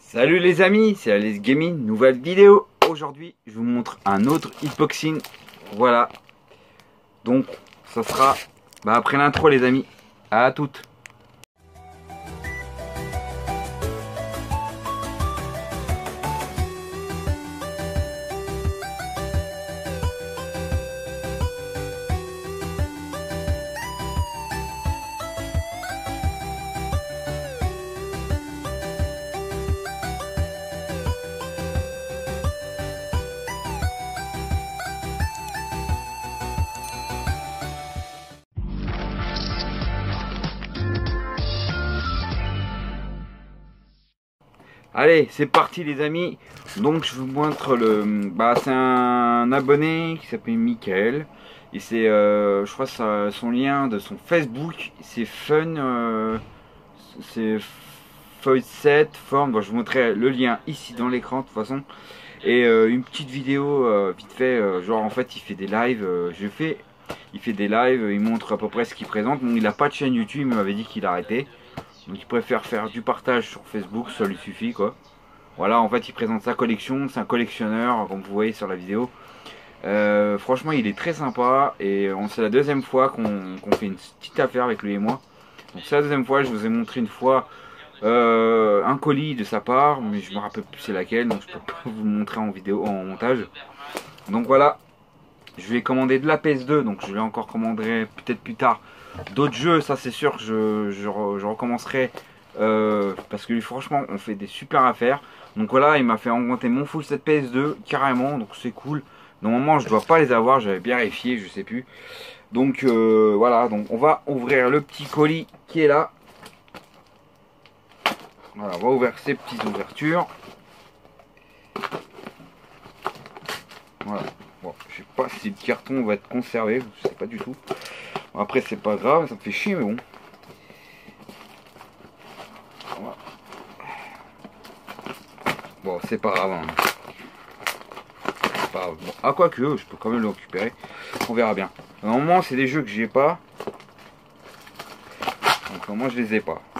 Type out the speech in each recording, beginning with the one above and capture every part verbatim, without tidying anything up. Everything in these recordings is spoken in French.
Salut les amis, c'est Alex Gaming, nouvelle vidéo. Aujourd'hui, je vous montre un autre hitboxing. Voilà. Donc, ça sera bah, après l'intro les amis. À toutes. Allez, c'est parti les amis. Donc je vous montre le... Bah c'est un abonné qui s'appelle Michael. Et c'est, euh, je crois, ça, son lien de son Facebook. C'est Fun... Euh, c'est Fawcett Form. Bon, je vous montrerai le lien ici dans l'écran de toute façon. Et euh, une petite vidéo euh, vite fait. Euh, genre en fait il fait des lives. Euh, je fais... Il fait des lives. Il montre à peu près ce qu'il présente. Bon, il n'a pas de chaîne YouTube. Il m'avait dit qu'il arrêtait. Donc il préfère faire du partage sur Facebook, ça lui suffit quoi. Voilà, en fait il présente sa collection, c'est un collectionneur comme vous voyez sur la vidéo. Euh, franchement il est très sympa et c'est la deuxième fois qu'on qu'on fait une petite affaire avec lui et moi. Donc c'est la deuxième fois, je vous ai montré une fois euh, un colis de sa part, mais je me rappelle plus c'est laquelle, donc je peux pas vous le montrer en vidéo, en montage. Donc voilà, je vais commander de la P S deux, donc je vais encore commander peut-être plus tard d'autres jeux, ça c'est sûr que je, je, je recommencerai euh, parce que lui franchement on fait des super affaires. Donc voilà, il m'a fait augmenter mon full set P S deux carrément, donc c'est cool. Normalement je dois pas les avoir, j'avais bien vérifié, je sais plus. Donc euh, voilà, donc on va ouvrir le petit colis qui est là. Voilà, on va ouvrir ces petites ouvertures. Voilà, bon, je sais pas si le carton va être conservé, je sais pas du tout. Après c'est pas grave, ça me fait chier mais bon. Voilà. Bon c'est pas grave. Hein. Pas grave. Bon, ah quoi que je peux quand même le récupérer. On verra bien. Normalement c'est des jeux que j'ai pas. Donc moi je les ai pas.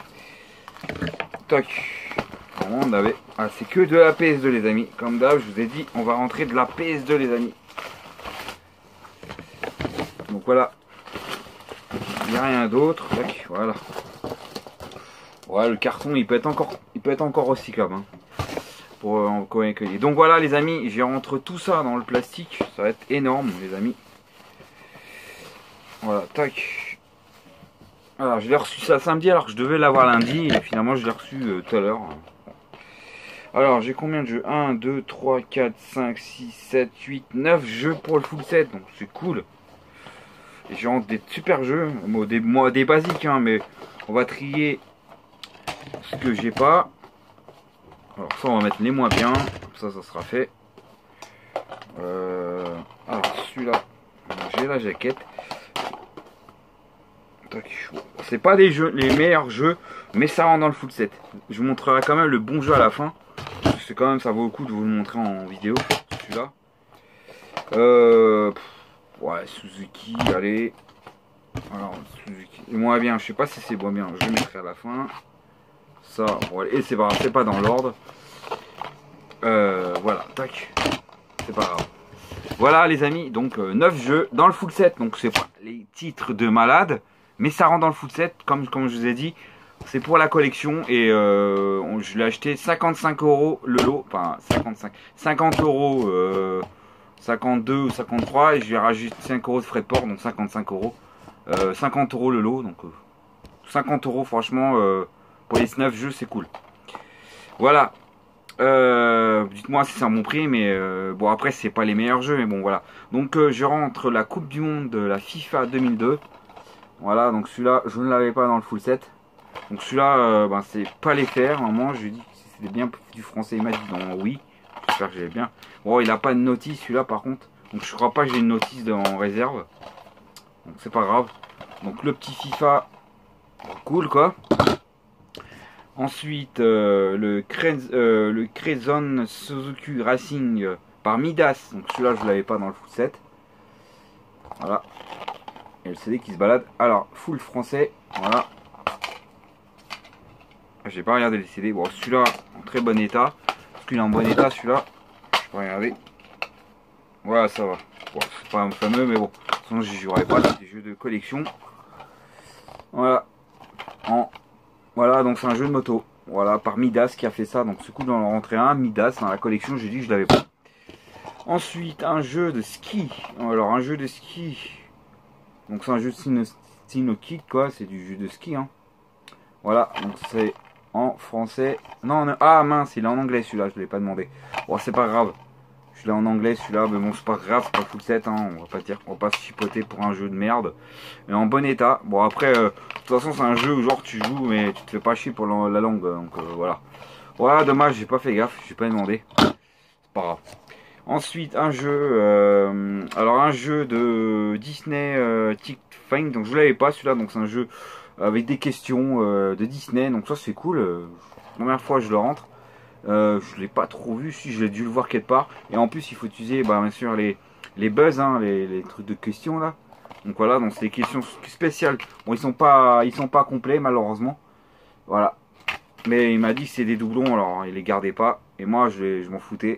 Tac. Normalement on avait. Ah c'est que de la P S deux les amis. Comme d'hab je vous ai dit on va rentrer de la P S deux les amis. Donc voilà. Il n'y a rien d'autre. Voilà. Ouais, le carton il peut être encore il peut être encore recyclable hein, pour euh, encore accueillir. Donc voilà les amis, j'ai rentre tout ça dans le plastique, ça va être énorme les amis. Voilà, tac. Alors je l'ai reçu ça samedi alors que je devais l'avoir lundi et finalement je l'ai reçu euh, tout à l'heure. Alors j'ai combien de jeux? un, deux, trois, quatre, cinq, six, sept, huit, neuf jeux pour le full set, donc c'est cool. Et j'ai rentre des super jeux, bon, des, moi, des basiques hein, mais on va trier ce que j'ai pas. Alors ça on va mettre les moins bien, ça ça sera fait. Euh, alors celui-là, j'ai la jaquette. C'est pas des jeux, les meilleurs jeux, mais ça rentre dans le full set. Je vous montrerai quand même le bon jeu à la fin. C'est quand même, ça vaut le coup de vous le montrer en vidéo. Celui-là. Euh, ouais, Suzuki, allez. Alors Suzuki, moins bien. Je sais pas si c'est moins bien. Je vais mettre à la fin. Ça, bon, et c'est pas, c'est pas dans l'ordre. Euh, voilà, tac. C'est pas grave. Voilà les amis, donc euh, neuf jeux dans le full set. Donc c'est pas les titres de malade, mais ça rentre dans le full set. Comme, comme je vous ai dit, c'est pour la collection. Et euh, on, je l'ai acheté cinquante-cinq euros le lot. Enfin cinquante-cinq, cinquante euros, euh, cinquante-deux ou cinquante-trois. Et je lui ai rajouté cinq euros de frais de port, donc cinquante-cinq euros. Euh, cinquante euros le lot. Donc euh, cinquante euros franchement. Euh, Pour les neuf jeux, c'est cool. Voilà. Euh, Dites-moi si c'est un bon prix, mais euh, bon, après, c'est pas les meilleurs jeux, mais bon, voilà. Donc, euh, je rentre la Coupe du Monde de la FIFA deux mille deux. Voilà, donc celui-là, je ne l'avais pas dans le full set. Donc, celui-là, euh, ben, c'est pas les faire. Maman, je lui ai dit que c'était bien du français. Il m'a dit non, oui. J'espère que j'ai bien. Bon, il a pas de notice, celui-là, par contre. Donc, je crois pas que j'ai une notice en réserve. Donc, c'est pas grave. Donc, le petit FIFA, cool, quoi. Ensuite, euh, le, Cre euh, le Crazon Suzuki Racing euh, par Midas. Donc celui-là, je ne l'avais pas dans le full set. Voilà. Et le C D qui se balade. Alors, full français. Voilà. J'ai pas regardé les C D. Bon, celui-là, très bon état. Parce qu'il est en bon état celui-là. Je peux regarder. Voilà, ça va. Bon, c'est pas un fameux, mais bon. De toute façon, j'y jouerai pas. C'est des jeux de collection. Voilà. En... Voilà, donc c'est un jeu de moto. Voilà, par Midas qui a fait ça. Donc ce coup, dans le rentrée un, Midas dans la collection, j'ai dit que je l'avais pas. Ensuite, un jeu de ski. Alors, un jeu de ski. Donc, c'est un jeu de Sino-Kit, quoi. C'est du jeu de ski, hein. Voilà, donc c'est en français. Non, non, ah mince, il est en anglais celui-là, je ne l'ai pas demandé. Bon, c'est pas grave. Je l'ai en anglais celui-là, mais bon, c'est pas grave, c'est pas full set, hein. On va pas dire qu'on va pas se chipoter pour un jeu de merde. Et en bon état. Bon, après, euh, de toute façon, c'est un jeu où genre tu joues, mais tu te fais pas chier pour la, la langue. Donc, euh, voilà. Voilà, dommage, j'ai pas fait gaffe, j'ai pas demandé. C'est pas grave. Ensuite, un jeu, euh, alors un jeu de Disney euh, Tick Find, donc je l'avais pas celui-là, donc c'est un jeu avec des questions euh, de Disney, donc ça c'est cool. Euh, première fois je le rentre, euh, je l'ai pas trop vu, si je l'ai dû le voir quelque part, et en plus il faut utiliser bah, bien sûr les, les buzz, hein, les, les trucs de questions là. Donc voilà, donc c'est des questions spéciales. Bon, ils sont pas, ils sont pas complets malheureusement, voilà. Mais il m'a dit que c'est des doublons, alors il les gardait pas, et moi je, je m'en foutais.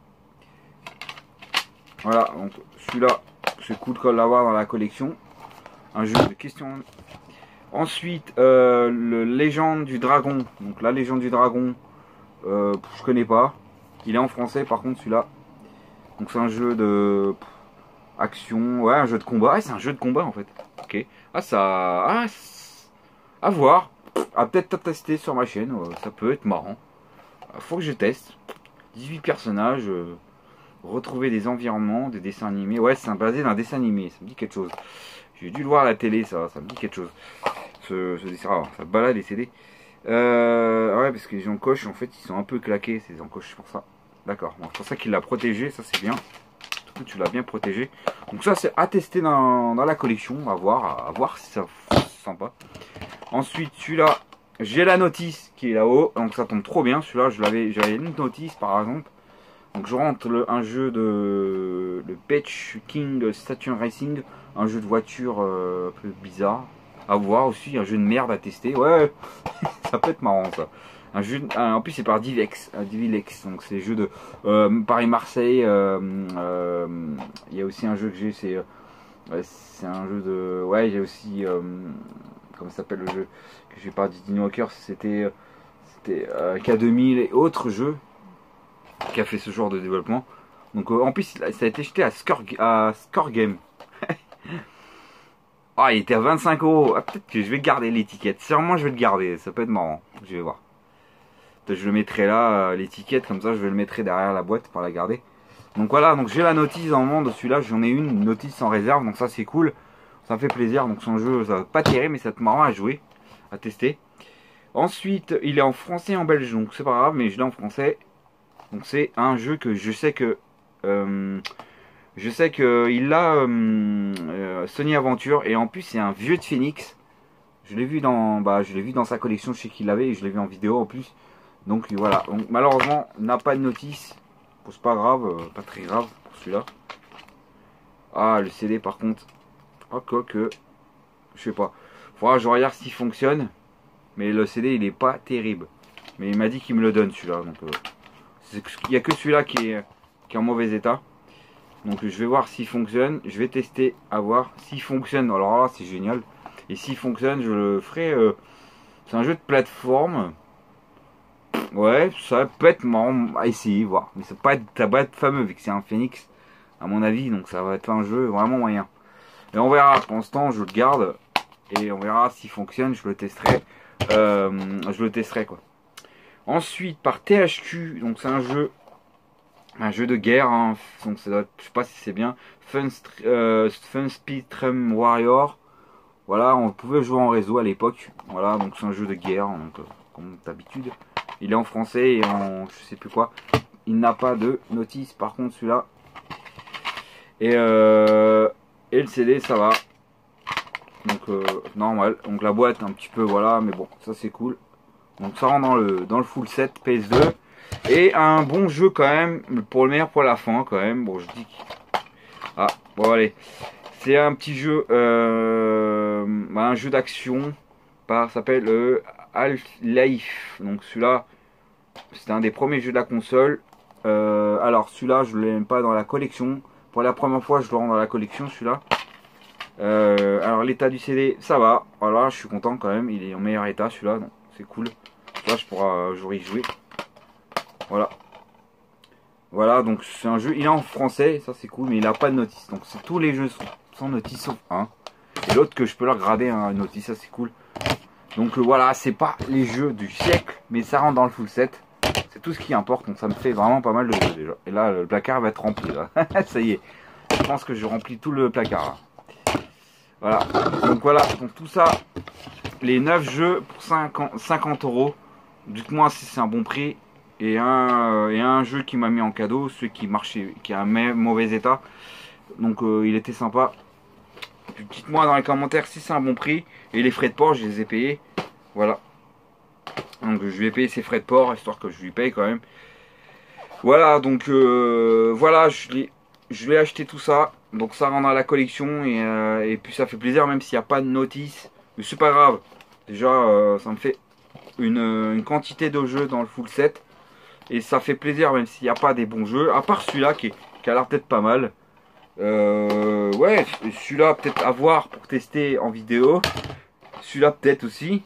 Voilà, donc celui-là, c'est cool de l'avoir dans la collection. Un jeu de questions. Ensuite, euh, le Légende du Dragon. Donc la Légende du Dragon, euh, je connais pas. Il est en français par contre celui-là. Donc c'est un jeu de pff, action, ouais, un jeu de combat. Ah, c'est un jeu de combat en fait. Ok. Ah ça, ah, à voir. À peut-être tester sur ma chaîne. Euh, ça peut être marrant. Faut que je teste. dix-huit personnages. Euh, retrouver des environnements, des dessins animés. Ouais, c'est basé d'un dessin animé. Ça me dit quelque chose. J'ai dû le voir à la télé, ça. Ça me dit quelque chose. Ce, ce dessin, ah, ça balade les C D. Euh, ouais, parce que les encoches, en fait, ils sont un peu claqués, ces encoches, c'est pour ça. D'accord. Bon, c'est pour ça qu'il l'a protégé. Ça, c'est bien. Surtout, tu l'as bien protégé. Donc, ça, c'est à tester dans, dans la collection. À voir, à, à voir si ça c'est sympa. Ensuite, celui-là, j'ai la notice qui est là-haut. Donc, ça tombe trop bien. Celui-là, je l'avais, j'avais une notice, par exemple. Donc je rentre le, un jeu de le Beach King Saturn Racing, un jeu de voiture euh, un peu bizarre à voir aussi, un jeu de merde à tester. Ouais, ça peut être marrant ça. Un jeu, de, en plus c'est par Divex, Divilex, donc c'est jeu de euh, Paris-Marseille. Euh, euh, il y a aussi un jeu que j'ai, c'est euh, c'est un jeu de, ouais, il y a aussi euh, comment ça s'appelle le jeu que j'ai par Disney Walker, c'était c'était euh, K deux mille et autres jeux qui a fait ce genre de développement. Donc euh, en plus ça a été jeté à Score, à Score Game. Ah, il était à vingt-cinq euros. Ah, peut-être que je vais garder l'étiquette. Sûrement je vais le garder, ça peut être marrant. Je vais voir. Peut-être je le mettrai là, euh, l'étiquette, comme ça je vais le mettre derrière la boîte pour la garder. Donc voilà, donc j'ai la notice en vente de celui-là, j'en ai une, une notice sans réserve, donc ça c'est cool. Ça me fait plaisir, donc son jeu, ça va pas terrible, mais ça va être marrant à jouer, à tester. Ensuite, il est en français et en belge, donc c'est pas grave, mais je l'ai en français. Donc c'est un jeu que je sais que euh, je sais que il a euh, euh, Sony Aventure, et en plus c'est un vieux de Phoenix. Je l'ai vu dans bah je l'ai vu dans sa collection, je sais qu'il l'avait et je l'ai vu en vidéo en plus. Donc voilà. Donc malheureusement n'a pas de notice. Bon, c'est pas grave, euh, pas très grave pour celui-là. Ah, le C D par contre. Ah, quoi que je sais pas. Faudra que je regarde s'il fonctionne. Mais le C D il est pas terrible. Mais il m'a dit qu'il me le donne celui-là. Donc euh, il n'y a que celui-là qui est, qui est en mauvais état. Donc je vais voir s'il fonctionne. Je vais tester à voir s'il fonctionne. Alors là c'est génial. Et s'il fonctionne je le ferai. Euh, c'est un jeu de plateforme. Ouais, ça peut être marrant à essayer, voir. Mais ça va pas être, ça va être fameux vu que c'est un Phoenix à mon avis. Donc ça va être un jeu vraiment moyen. Et on verra. Pour l'instant je le garde. Et on verra s'il fonctionne. Je le testerai. Euh, je le testerai quoi. Ensuite par T H Q, donc c'est un jeu un jeu de guerre, hein. Donc ça doit, je sais pas si c'est bien, Fun, euh, Fun Speed Tram Warrior. Voilà, on pouvait jouer en réseau à l'époque. Voilà, donc c'est un jeu de guerre, donc, euh, comme d'habitude. Il est en français et en je sais plus quoi. Il n'a pas de notice par contre celui-là. Et, euh, et le C D ça va. Donc euh, normal. Donc la boîte un petit peu voilà, mais bon ça c'est cool. Donc ça rentre dans le, dans le full set P S deux. Et un bon jeu quand même, pour le meilleur pour la fin quand même. Bon je dis... Ah bon allez. C'est un petit jeu, euh, un jeu d'action. Ça s'appelle euh, Half-Life. Donc celui-là, C'était un des premiers jeux de la console. Euh, alors celui-là, je ne l'aime pas dans la collection. Pour la première fois, je le rends dans la collection, celui-là. Euh, alors l'état du C D, ça va. Voilà, je suis content quand même. Il est en meilleur état, celui-là. Donc c'est cool. Là, je pourrai j'aurai y jouer. Voilà. Voilà, donc c'est un jeu. Il est en français, ça c'est cool, mais il n'a pas de notice. Donc tous les jeux sont sans notice sauf un. Et l'autre que je peux leur grader un notice, ça c'est cool. Donc euh, voilà, c'est pas les jeux du siècle, mais ça rentre dans le full set. C'est tout ce qui importe, donc ça me fait vraiment pas mal de jeux déjà. Et là, le placard va être rempli là. Ça y est. Je pense que je remplis tout le placard là. Voilà. Donc voilà, donc tout ça, les neuf jeux pour cinquante euros. Dites-moi si c'est un bon prix. Et un, et un jeu qui m'a mis en cadeau, celui qui marchait, qui a un mauvais état. Donc euh, il était sympa. Dites-moi dans les commentaires si c'est un bon prix. Et les frais de port, je les ai payés. Voilà. Donc je lui ai payé ses frais de port, histoire que je lui paye quand même. Voilà, donc euh, voilà, je lui je ai acheté tout ça. Donc ça rentre à la collection. Et, euh, et puis ça fait plaisir, même s'il n'y a pas de notice. Mais c'est pas grave. Déjà, euh, ça me fait une, une quantité de jeux dans le full set. Et ça fait plaisir, même s'il n'y a pas des bons jeux. À part celui-là qui, qui a l'air peut-être pas mal. Euh, ouais, celui-là peut-être à voir pour tester en vidéo. Celui-là peut-être aussi.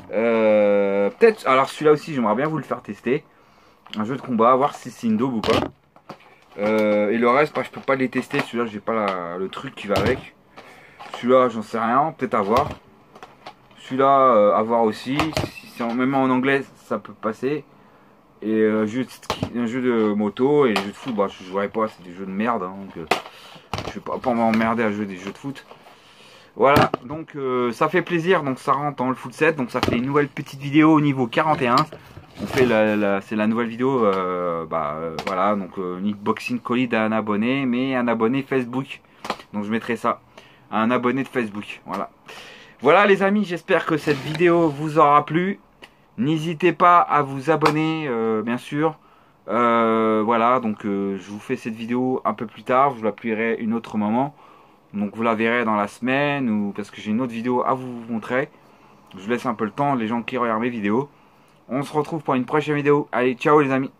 Euh, peut-être, alors celui-là aussi j'aimerais bien vous le faire tester. Un jeu de combat, voir si c'est une daube ou pas. Euh, et le reste, bah, je peux pas les tester. Celui-là, j'ai pas la, le truc qui va avec. Celui-là, j'en sais rien, peut-être à voir. Celui-là, euh, à voir aussi. Si c'est en, même en anglais, ça peut passer. Et euh, jeu de ski, un jeu de moto et les jeux de foot, bah, je jouerai pas, c'est des jeux de merde. Hein, donc, euh, je vais pas, pas m'emmerder à jouer des jeux de foot. Voilà, donc euh, ça fait plaisir, donc ça rentre dans le full set, donc ça fait une nouvelle petite vidéo au niveau quarante et un. On fait la, la c'est la nouvelle vidéo, euh, bah euh, voilà, donc euh, un unboxing colis d'un abonné, mais un abonné Facebook. Donc je mettrai ça, un abonné de Facebook, voilà. Voilà les amis, j'espère que cette vidéo vous aura plu. N'hésitez pas à vous abonner, euh, bien sûr. Euh, voilà, donc euh, je vous fais cette vidéo un peu plus tard, je vous la publierai une autre moment. Donc vous la verrez dans la semaine, ou parce que j'ai une autre vidéo à vous montrer. Je vous laisse un peu le temps, les gens qui regardent mes vidéos. On se retrouve pour une prochaine vidéo. Allez, ciao les amis.